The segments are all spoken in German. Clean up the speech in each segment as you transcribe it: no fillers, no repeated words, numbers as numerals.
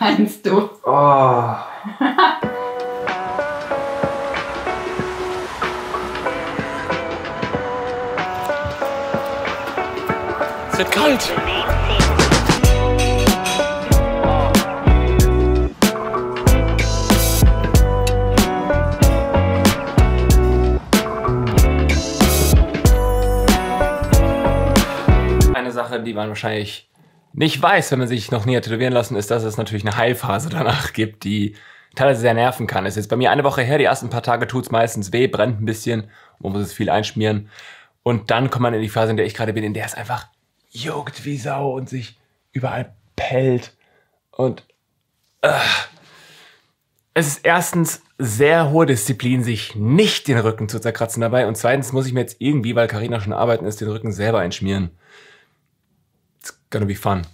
meinst du? Oh. Es wird kalt. Eine Sache, die man wahrscheinlich nicht weiß, wenn man sich noch nie hat tätowieren lassen, ist, dass es natürlich eine Heilphase danach gibt, die teilweise sehr nerven kann. Es ist jetzt bei mir eine Woche her, die ersten paar Tage tut es meistens weh, brennt ein bisschen, man muss es viel einschmieren. Und dann kommt man in die Phase, in der ich gerade bin, in der es einfach juckt wie Sau und sich überall pellt. Und es ist erstens sehr hohe Disziplin, sich nicht den Rücken zu zerkratzen dabei. Und zweitens muss ich mir jetzt irgendwie, weil Carina schon arbeiten ist, den Rücken selber einschmieren. It's gonna be fun.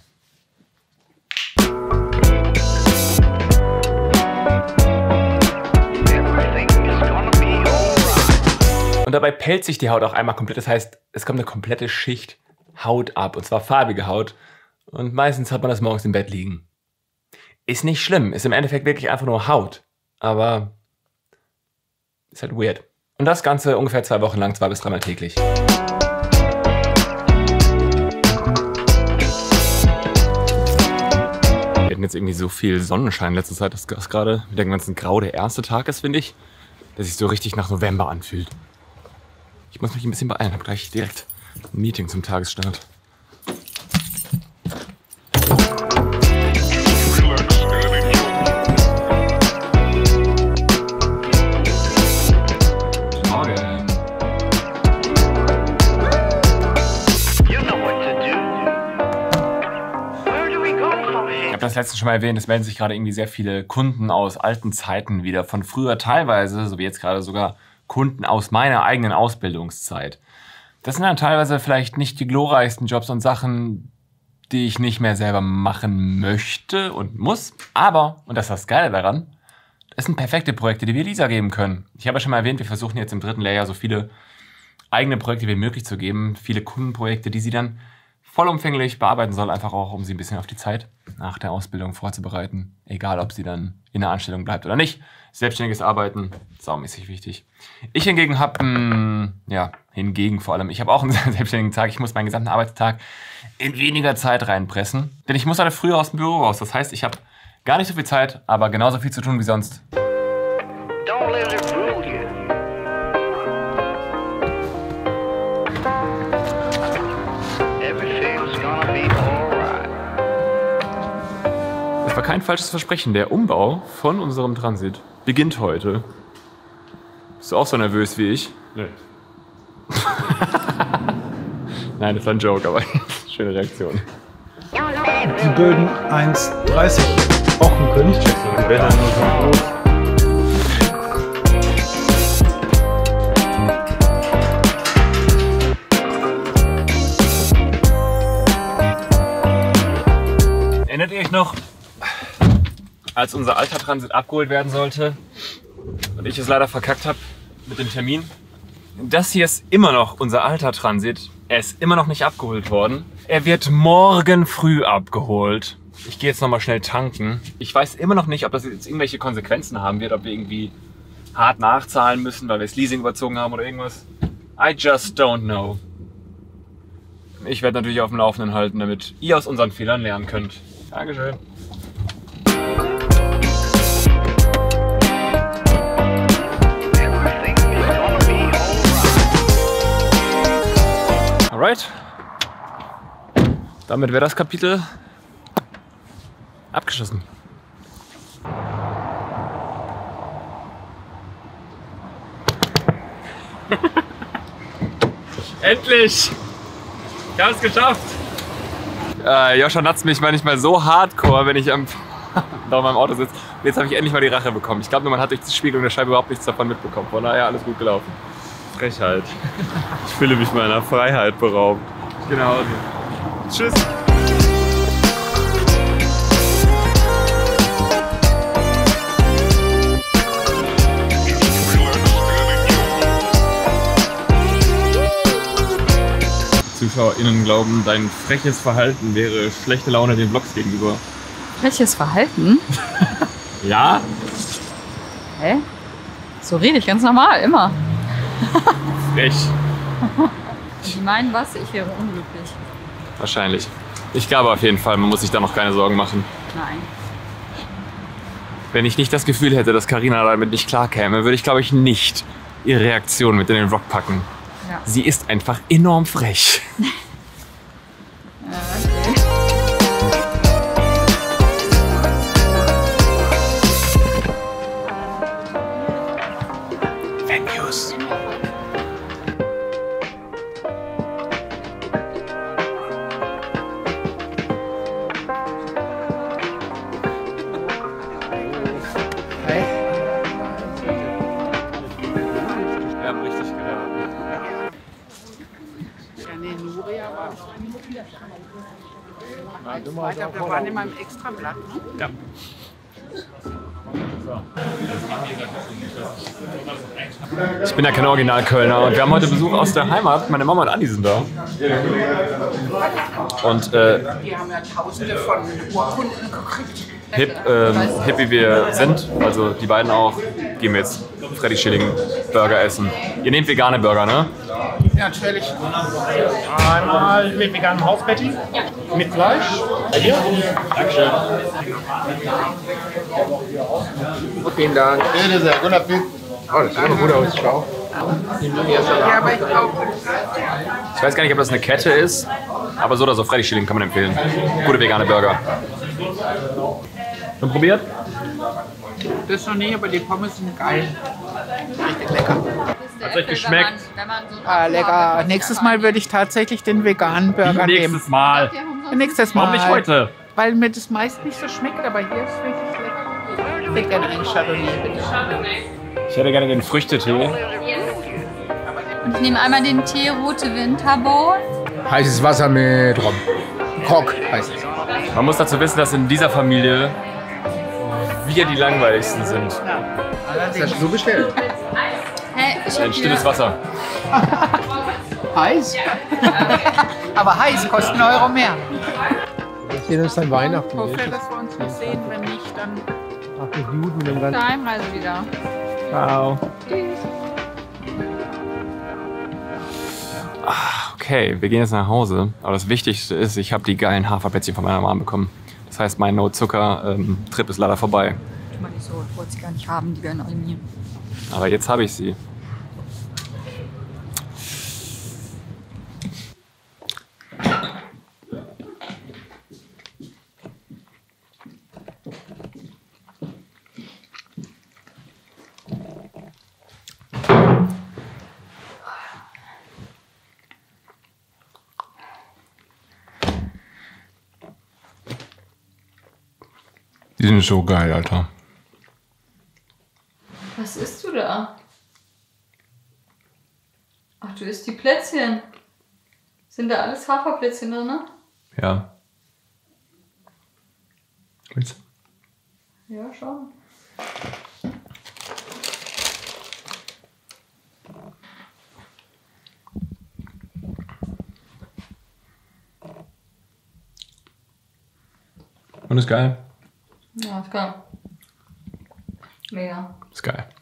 Und dabei pellt sich die Haut auch einmal komplett. Das heißt, es kommt eine komplette Schicht Haut ab. Und zwar farbige Haut. Und meistens hat man das morgens im Bett liegen. Ist nicht schlimm. Ist im Endeffekt wirklich einfach nur Haut. Aber ist halt weird. Und das Ganze ungefähr 2 Wochen lang, 2 bis 3 Mal täglich. Wir hatten jetzt irgendwie so viel Sonnenschein letzte Zeit, dass gerade mit dem ganzen Grau der erste Tag ist, finde ich. Der sich so richtig nach November anfühlt. Ich muss mich ein bisschen beeilen. Ich habe gleich direkt ein Meeting zum Tagesstart. Ich habe das letztens schon mal erwähnt, es melden sich gerade irgendwie sehr viele Kunden aus alten Zeiten wieder, von früher teilweise, so wie jetzt gerade sogar Kunden aus meiner eigenen Ausbildungszeit. Das sind dann teilweise vielleicht nicht die glorreichsten Jobs und Sachen, die ich nicht mehr selber machen möchte und muss, aber, und das ist das Geile daran, es sind perfekte Projekte, die wir Lisa geben können. Ich habe ja schon mal erwähnt, wir versuchen jetzt im 3. Lehrjahr so viele eigene Projekte wie möglich zu geben, viele Kundenprojekte, die sie dann vollumfänglich bearbeiten soll, einfach auch, um sie ein bisschen auf die Zeit nach der Ausbildung vorzubereiten. Egal, ob sie dann in der Anstellung bleibt oder nicht. Selbstständiges Arbeiten, saumäßig wichtig. Ich hingegen habe, ich habe auch einen selbstständigen Tag. Ich muss meinen gesamten Arbeitstag in weniger Zeit reinpressen. Denn ich muss alle früher aus dem Büro raus. Das heißt, ich habe gar nicht so viel Zeit, aber genauso viel zu tun wie sonst. Don't let it fool you. Das war kein falsches Versprechen. Der Umbau von unserem Transit beginnt heute. Bist du auch so nervös wie ich? Nee. Nein, das war ein Joke, aber schöne Reaktion. Die Böden 1,30 brauchen können. Ich check die Bänder nur so groß. Erinnert ihr euch noch, als unser alter Transit abgeholt werden sollte und ich es leider verkackt habe mit dem Termin? Das hier ist immer noch unser alter Transit. Er ist immer noch nicht abgeholt worden. Er wird morgen früh abgeholt. Ich gehe jetzt nochmal schnell tanken. Ich weiß immer noch nicht, ob das jetzt irgendwelche Konsequenzen haben wird, ob wir irgendwie hart nachzahlen müssen, weil wir das Leasing überzogen haben oder irgendwas. I just don't know. Ich werde natürlich auf dem Laufenden halten, damit ihr aus unseren Fehlern lernen könnt. Dankeschön. Alright. Damit wäre das Kapitel abgeschlossen. Endlich! Ich habe es geschafft! Joscha natzt mich manchmal so hardcore, wenn ich da in meinem Auto sitze. Jetzt habe ich endlich mal die Rache bekommen. Ich glaube, man hat durch die Spiegelung der Scheibe überhaupt nichts davon mitbekommen. Von daher alles gut gelaufen. Frechheit. Ich fühle mich meiner Freiheit beraubt. Genau. Tschüss. ZuschauerInnen glauben, dein freches Verhalten wäre schlechte Laune den Vlogs gegenüber. Welches Verhalten? Ja? Hä? So rede ich ganz normal, immer. Frech. Die meinen was? Ich wäre unglücklich. Wahrscheinlich. Ich glaube auf jeden Fall, man muss sich da noch keine Sorgen machen. Nein. Wenn ich nicht das Gefühl hätte, dass Carina damit nicht klarkäme, würde ich, glaube ich, nicht ihre Reaktion mit in den Rock packen. Ja. Sie ist einfach enorm frech. Okay. Venues. Wir haben richtig geraten. Ja, nee, Nuria war weiter, wir waren immer im Extrablatt. Ne? Ja. Ich bin ja kein Original-Kölner und wir haben heute Besuch aus der Heimat. Meine Mama und Andi sind da. Und Die haben ja tausende von Urkunden gekriegt. hip wie wir sind, also die beiden auch, gehen wir jetzt Freddy Schilling Burger essen. Ihr nehmt vegane Burger, ne? Ja, natürlich. Einmal mit veganem Hausbetty. Ja. Mit Fleisch. Bei dir? Dankeschön. Vielen Dank. Bitte sehr. Guten Appetit. Oh, das sieht immer gut aus. Schau. Ja, aber ich auch. Ich weiß gar nicht, ob das eine Kette ist, aber so oder so, Freddy Schilling kann man empfehlen. Gute vegane Burger. Schon probiert? Das noch nie, aber die Pommes sind geil. Richtig lecker. Hat's euch geschmeckt? Ah, lecker. Nächstes Mal würde ich tatsächlich den veganen Burger nehmen. Nächstes Mal. Nächstes Mal. Warum nicht heute? Weil mir das meist nicht so schmeckt, aber hier ist wirklich lecker. Ich hätte gerne einen Chardonnay, bitte. Ich hätte gerne den Früchtetee. Und ich nehme einmal den Tee Rote Winterbowl. Heißes Wasser mit Rum. Krog heißt es. Man muss dazu wissen, dass in dieser Familie wir die langweiligsten sind. Das hast du bestellt. Hey, ich Ein stilles Wasser. Heiß? Aber heiß, kostet einen Euro mehr. Wir sehen uns dann Weihnachten. Ich hoffe, dass wir uns noch sehen. Wenn nicht, dann Ach, mit Juden und dem ganzen. Heimreise wieder. Ciao. Okay, wir gehen jetzt nach Hause. Aber das Wichtigste ist, ich habe die geilen Haferplätzchen von meiner Mama bekommen. Das heißt, mein No-Zucker-Trip ist leider vorbei. Tu mal nicht so, ich wollte sie gar nicht haben, die werden animieren. Aber jetzt habe ich sie. Die sind so geil, Alter. Was isst du da? Ach, du isst die Plätzchen. Sind da alles Haferplätzchen drin, ne? Ja. Willst du? Ja, schon. Und ist geil. Ja, ist geil. Mega. Ist geil.